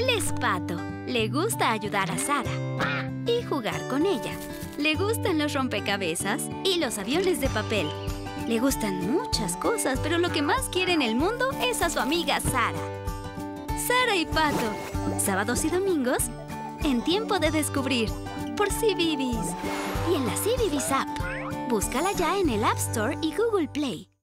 Él es Pato. Le gusta ayudar a Sara y jugar con ella. Le gustan los rompecabezas y los aviones de papel. Le gustan muchas cosas, pero lo que más quiere en el mundo es a su amiga Sara. Sara y Pato. Sábados y domingos en Tiempo de Descubrir por CBeebies y en la CBeebies App. Búscala ya en el App Store y Google Play.